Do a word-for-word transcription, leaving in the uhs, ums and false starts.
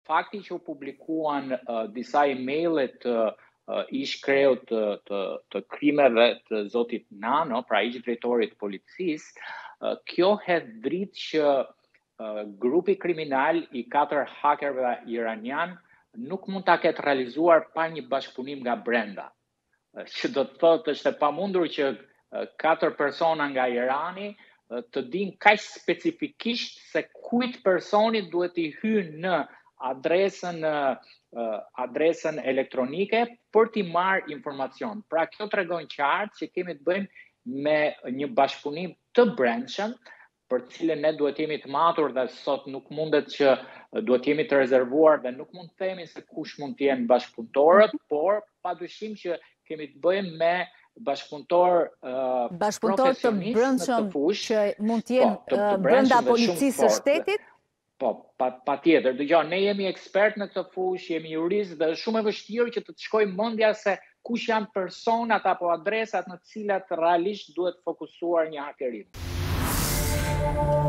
fakti që u publikuan uh, disa emaile të uh, ish kreut të, të, të krimeve të zotit Nano, pra ish drejtorit të policisë, uh, kjo hedh dritë që uh, grupi kriminal i katër hakerëve iranian nuk mund ta ketë realizuar pa një bashkëpunim nga brenda. Uh, që do të thotë është e pamundur që uh, katër persona nga Irani të din kaq specifikisht se kujt personit duhet i hyjë në adresën uh, adresën elektronike për t'i marrë informacion. Pra kjo tregon qartë që kemi të bëjmë me një bashkëpunim të brendshëm, për të cilën ne duhet jemi të matur dhe sot nuk mundet që duhet jemi të rezervuar dhe nuk mund të themi se kush mund të jenë bashkëpunëtorët, por padyshim që kemi të bëjmë me bashkëpunëtor uh, bashkëpunëtor të brendshëm që mund të jenë po, uh, brenda policisë së shtetit? Po, pa, pa tjetër. Dëgjoj, ne jemi ekspert në këtë fushë, jemi jurist dhe shumë e vështirë që të të shkojë mendja se kush janë personat apo adresat në të cilat realisht duhet fokusuar një hakerim.